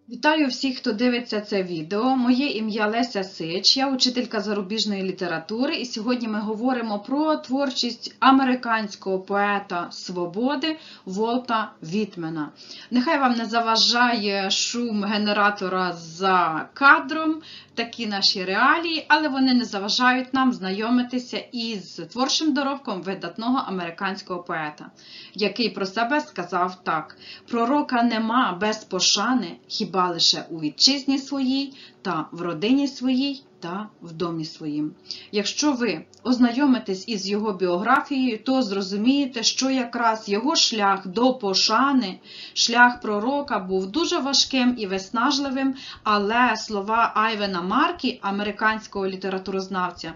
Вітаю всіх, хто дивиться це відео. Моє ім'я Леся Сич, я учителька зарубіжної літератури, і сьогодні ми говоримо про творчість американського поета свободи Волта Вітмена. Нехай вам не заважає шум генератора за кадром, такі наші реалії, але вони не заважають нам знайомитися із творчим доробком видатного американського поета, який про себе сказав так: «Пророка нема без пошани, хіба лише у вітчизні своїй, та в родині своїй, та в домі своїм». Якщо ви ознайомитесь із його біографією, то зрозумієте, що якраз його шлях до пошани, шлях пророка був дуже важким і виснажливим, але слова Айвена Маркі, американського літературознавця,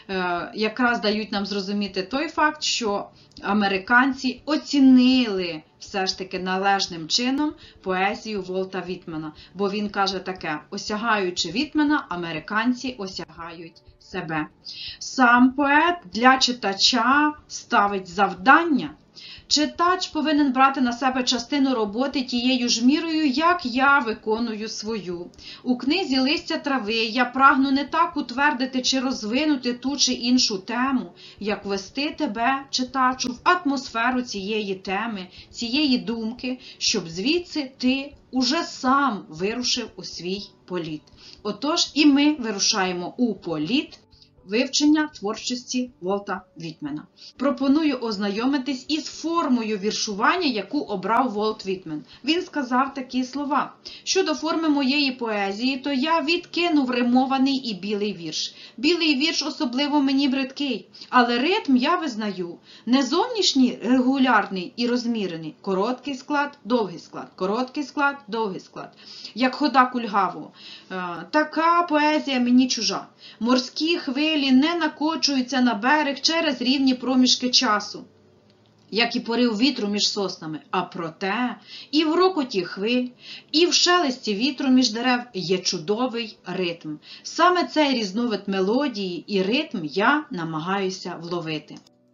якраз дають нам зрозуміти той факт, що американці оцінили все ж таки належним чином поезію Волта Вітмена. Бо він каже таке: осягаючи Вітмена, американці осягають себе. Сам поет для читача ставить завдання. Читач повинен брати на себе частину роботи тією ж мірою, як я виконую свою. У книзі «Листя трави» я прагну не так утвердити чи розвинути ту чи іншу тему, як ввести тебе, читачу, в атмосферу цієї теми, цієї думки, щоб звідси ти уже сам вирушив у свій політ. Отож, і ми вирушаємо у політ вивчення творчості Волта Вітмена. Пропоную ознайомитись із формою віршування, яку обрав Волт Вітмен. Він сказав такі слова: «Щодо форми моєї поезії, то я відкинув римований і білий вірш. Білий вірш особливо мені бридкий, але ритм я визнаю. Не зовнішній, регулярний і розмірений, короткий склад, довгий склад, короткий склад, довгий склад, як хода кульгавого. Така поезія мені чужа. Морські хвилі не накочуються на берег через рівні проміжки часу, як і порив вітру між соснами. А проте і в рокоті хвиль, і в шелесті вітру між дерев є чудовий ритм. Саме цей різновид мелодії і ритм я намагаюся вловити».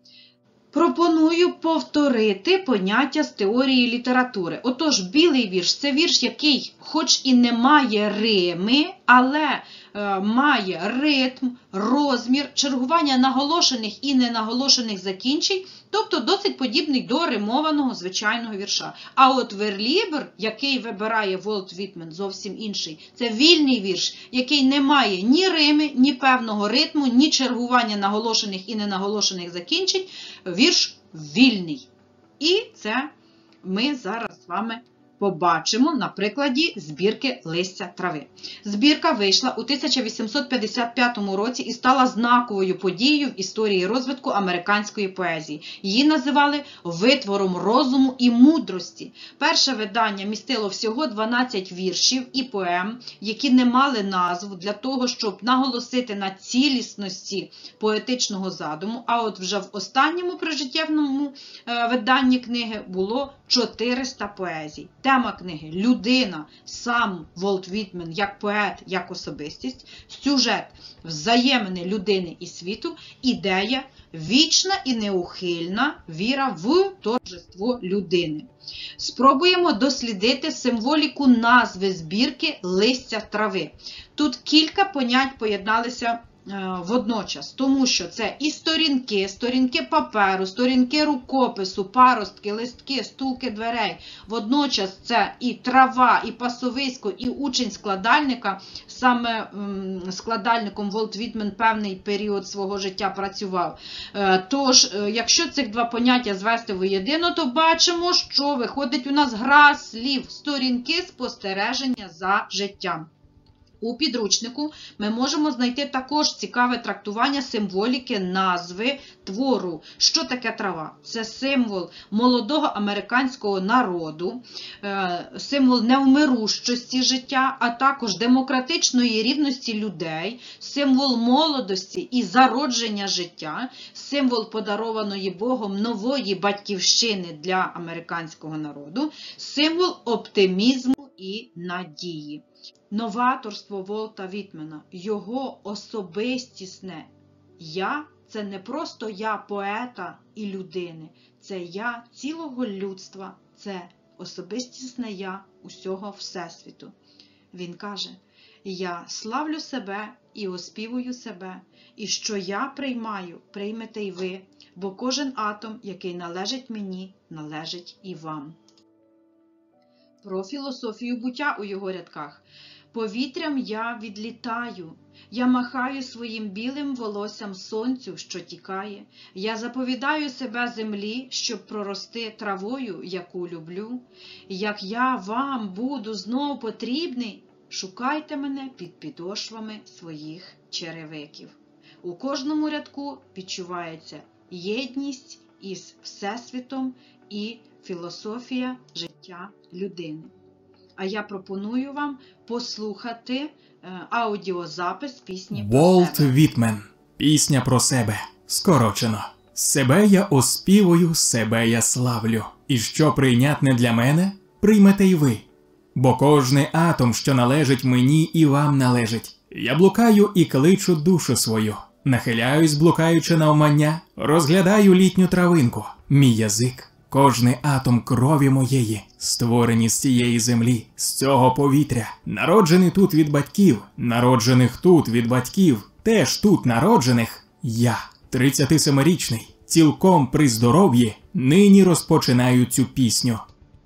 Пропоную повторити поняття з теорії літератури. Отож, білий вірш – це вірш, який хоч і не має рими, але має ритм, розмір, чергування наголошених і ненаголошених закінчень, тобто досить подібний до римованого звичайного вірша. А от верлібр, який вибирає Волт Вітмен, зовсім інший. Це вільний вірш, який не має ні рими, ні певного ритму, ні чергування наголошених і ненаголошених закінчень. Вірш вільний. І це ми зараз з вами побачимо на прикладі збірки «Листя трави». Збірка вийшла у 1855 році і стала знаковою подією в історії розвитку американської поезії. Її називали «витвором розуму і мудрості». Перше видання містило всього 12 віршів і поем, які не мали назв, для того, щоб наголосити на цілісності поетичного задуму, а от вже в останньому прижиттєвому виданні книги було 400 поезій. Тема книги – людина, сам Волт Вітмен як поет, як особистість, сюжет – взаємини людини і світу, ідея – вічна і неухильна віра в торжество людини. Спробуємо дослідити символіку назви збірки «Листя трави». Тут кілька понять поєдналися водночас, тому що це і сторінки паперу, сторінки рукопису, паростки, листки, стулки дверей. Водночас це і трава, і пасовисько, і учень складальника. Саме складальником Волт Вітмен певний період свого життя працював. Тож, якщо цих два поняття звести воєдино, то бачимо, що виходить у нас гра слів, сторінки спостереження за життям. У підручнику ми можемо знайти також цікаве трактування символіки назви твору. Що таке трава? Це символ молодого американського народу, символ невмирущості життя, а також демократичної рівності людей, символ молодості і зародження життя, символ подарованої Богом нової батьківщини для американського народу, символ оптимізму і надії. Новаторство Волта Вітмена, його особистісне «я» – це не просто «я» поета і людини, це «я» цілого людства, це особистісне «я» усього Всесвіту. Він каже: «Я славлю себе і оспівую себе, і що я приймаю, приймете й ви, бо кожен атом, який належить мені, належить і вам». Про філософію буття у його рядках. «Повітрям я відлітаю, я махаю своїм білим волоссям сонцю, що тікає, я заповідаю себе землі, щоб прорости травою, яку люблю. Як я вам буду знов потрібний, шукайте мене під підошвами своїх черевиків». У кожному рядку відчувається єдність із Всесвітом і філософія життя людини. А я пропоную вам послухати аудіозапис пісні про Волт себе. Вітмен. Пісня про себе. Скорочено. Себе я оспівую, себе я славлю. І що прийнятне для мене, приймете й ви. Бо кожний атом, що належить мені, і вам належить. Я блукаю і кличу душу свою. Нахиляюсь, блукаючи навмання, розглядаю літню травинку. Мій язик – кожний атом крові моєї, створені з цієї землі, з цього повітря, народжений тут від батьків, народжених тут від батьків, теж тут народжених, я, 37-річний, цілком при здоров'ї, нині розпочинаю цю пісню.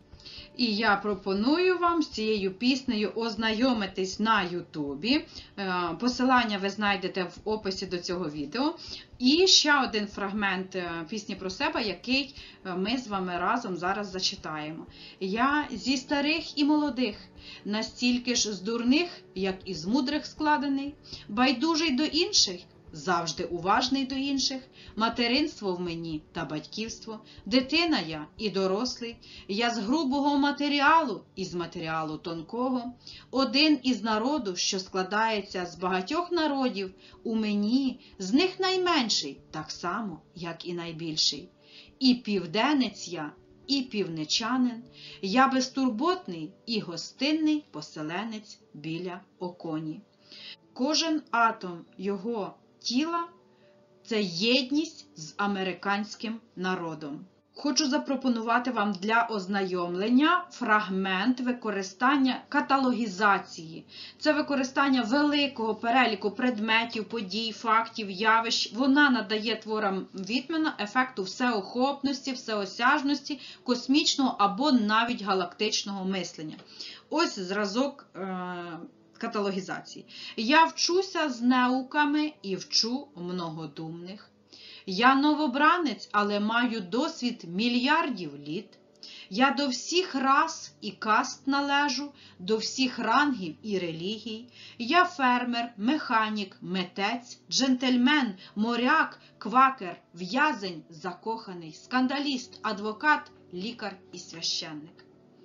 І я пропоную вам з цією піснею ознайомитись на Ютубі. Посилання ви знайдете в описі до цього відео. І ще один фрагмент пісні про себе, який ми з вами разом зараз зачитаємо. «Я зі старих і молодих, настільки ж з дурних, як і з мудрих складений, байдужий до інших, завжди уважний до інших, материнство в мені та батьківство, дитина я і дорослий, я з грубого матеріалу і з матеріалу тонкого, один із народу, що складається з багатьох народів, у мені з них найменший, так само, як і найбільший. І південець я, і півничанин, я безтурботний і гостинний поселенець біля оконі». Кожен атом його тіла – це єдність з американським народом. Хочу запропонувати вам для ознайомлення фрагмент використання каталогізації. Це використання великого переліку предметів, подій, фактів, явищ. Вона надає творам Вітмена ефекту всеохопності, всеосяжності, космічного або навіть галактичного мислення. Ось зразок каталогізації. «Я вчуся з неуками і вчу многодумних. Я новобранець, але маю досвід мільярдів літ. Я до всіх рас і каст належу, до всіх рангів і релігій. Я фермер, механік, митець, джентльмен, моряк, квакер, в'язень, закоханий, скандаліст, адвокат, лікар і священник».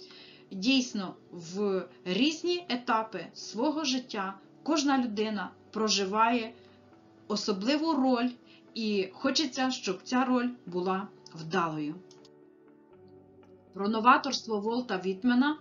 Дійсно, в різні етапи свого життя кожна людина проживає особливу роль, і хочеться, щоб ця роль була вдалою. Про новаторство Волта Вітмена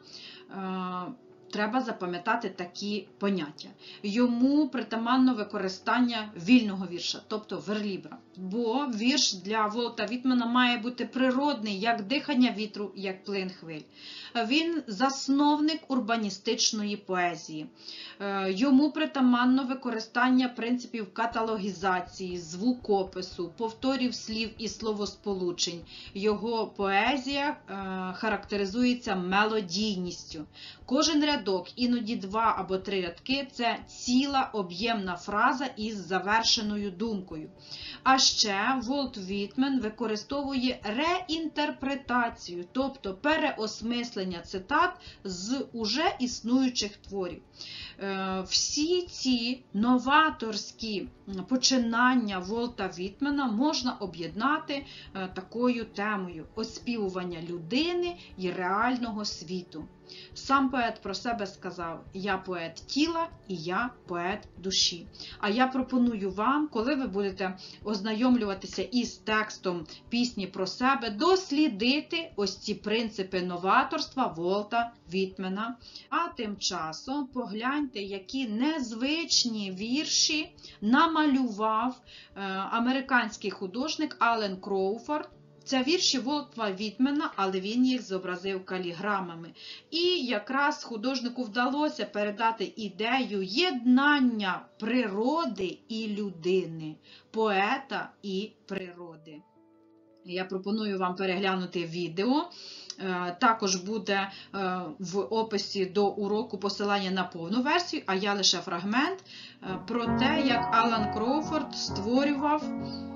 треба запам'ятати такі поняття. Йому притаманно використання вільного вірша, тобто верлібра. Бо вірш для Волта Вітмена має бути природний, як дихання вітру, як плин хвиль. Він засновник урбаністичної поезії. Йому притаманно використання принципів каталогізації, звукопису, повторів слів і словосполучень. Його поезія характеризується мелодійністю. Кожен рядок, іноді 2 або 3 рядки – це ціла об'ємна фраза із завершеною думкою. А ще Волт Вітмен використовує реінтерпретацію, тобто переосмислення цитат з уже існуючих творів. Всі ці новаторські починання Волта Вітмена можна об'єднати такою темою – оспівування людини і реального світу. Сам поет про себе сказав: «Я поет тіла і я поет душі». А я пропоную вам, коли ви будете ознайомлюватися із текстом пісні про себе, дослідити ось ці принципи новаторства Волта Вітмена. А тим часом погляньте, які незвичні вірші намалював американський художник Ален Кроуфорд Це вірші Волта Вітмена, але він їх зобразив каліграмами. І якраз художнику вдалося передати ідею єднання природи і людини, поета і природи. Я пропоную вам переглянути відео. Також буде в описі до уроку посилання на повну версію, а я лише фрагмент про те, як Алан Кроуфорд створював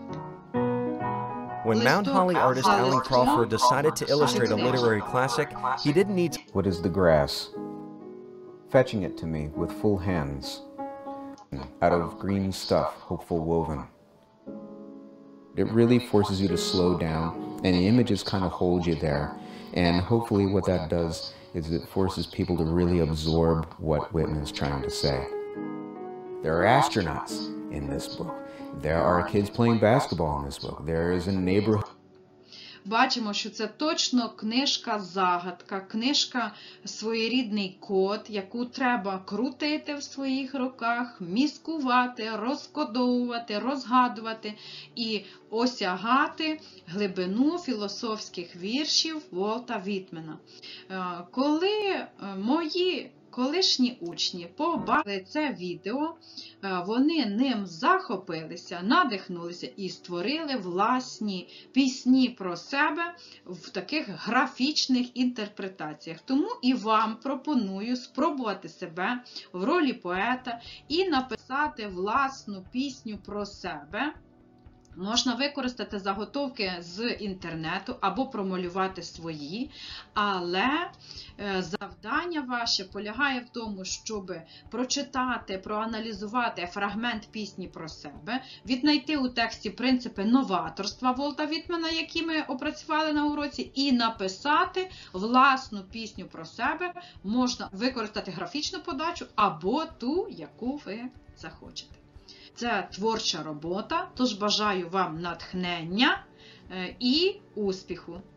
When Mount Holly artist Alan Crawford decided to illustrate a literary classic, he didn't need to... What is the grass? Fetching it to me with full hands, out of green stuff, hopeful woven. It really forces you to slow down, and the images kind of hold you there. And hopefully what that does is it forces people to really absorb what Whitman's trying to say. There are astronauts in this book. There are kids playing basketball in this book. There is a neighborhood. Бачимо, що це точно книжка-загадка, книжка своєрідний код, яку треба крутити в своїх руках, міскувати, розкодовувати, розгадувати і осягати глибину філософських віршів Волта Вітмена. Коли мої колишні учні побачили це відео, вони ним захопилися, надихнулися і створили власні пісні про себе в таких графічних інтерпретаціях. Тому і вам пропоную спробувати себе в ролі поета і написати власну пісню про себе. Можна використати заготовки з інтернету або промалювати свої, але завдання ваше полягає в тому, щоб прочитати, проаналізувати фрагмент пісні про себе, віднайти у тексті принципи новаторства Волта Вітмена, які ми опрацювали на уроці, і написати власну пісню про себе. Можна використати графічну подачу або ту, яку ви захочете. Це творча робота, тож бажаю вам натхнення і успіху!